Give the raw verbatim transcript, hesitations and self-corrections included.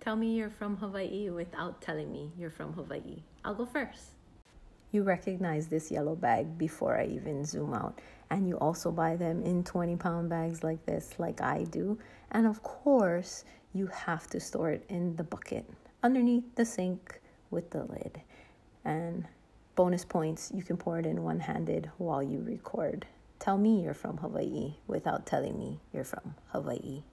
Tell me you're from Hawaii without telling me you're from Hawaii. I'll go first. You recognize this yellow bag before I even zoom out. And you also buy them in twenty pound bags like this, like I do. And of course, you have to store it in the bucket underneath the sink with the lid. And bonus points, you can pour it in one-handed while you record. Tell me you're from Hawaii without telling me you're from Hawaii.